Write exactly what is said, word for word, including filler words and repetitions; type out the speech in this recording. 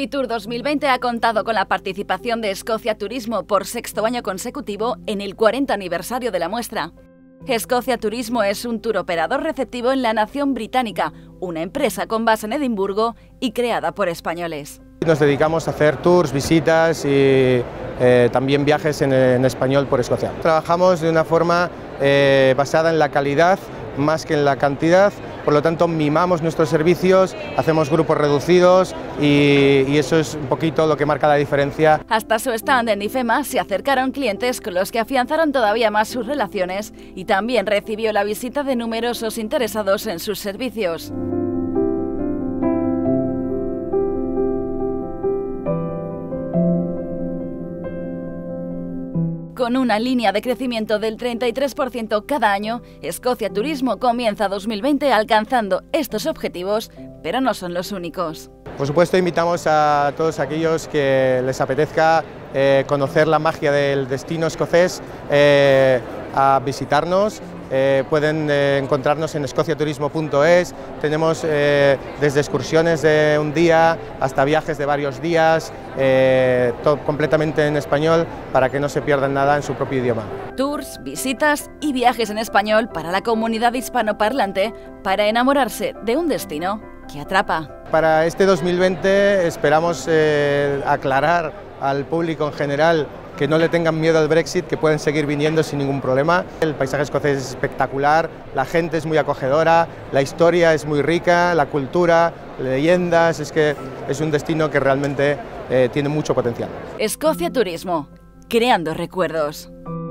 Fitur dos mil veinte ha contado con la participación de Escocia Turismo por sexto año consecutivo en el cuarenta aniversario de la muestra. Escocia Turismo es un tour operador receptivo en la nación británica, una empresa con base en Edimburgo y creada por españoles. Nos dedicamos a hacer tours, visitas y eh, también viajes en, en español por Escocia. Trabajamos de una forma eh, basada en la calidad más que en la cantidad, por lo tanto mimamos nuestros servicios, hacemos grupos reducidos y, y eso es un poquito lo que marca la diferencia. Hasta su stand en IFEMA se acercaron clientes con los que afianzaron todavía más sus relaciones y también recibió la visita de numerosos interesados en sus servicios. Con una línea de crecimiento del treinta y tres por ciento cada año, Escocia Turismo comienza dos mil veinte alcanzando estos objetivos, pero no son los únicos. Por supuesto, invitamos a todos aquellos que les apetezca eh, conocer la magia del destino escocés eh, a visitarnos. Eh, pueden eh, encontrarnos en escocia turismo punto es, tenemos eh, desde excursiones de un día hasta viajes de varios días, eh, todo completamente en español para que no se pierdan nada en su propio idioma. Tours, visitas y viajes en español para la comunidad hispanoparlante para enamorarse de un destino que atrapa. Para este dos mil veinte esperamos eh, aclarar al público en general que no le tengan miedo al Brexit, que pueden seguir viniendo sin ningún problema. El paisaje escocés es espectacular, la gente es muy acogedora, la historia es muy rica, la cultura, leyendas, es que es un destino que realmente eh, tiene mucho potencial. Escocia Turismo, creando recuerdos.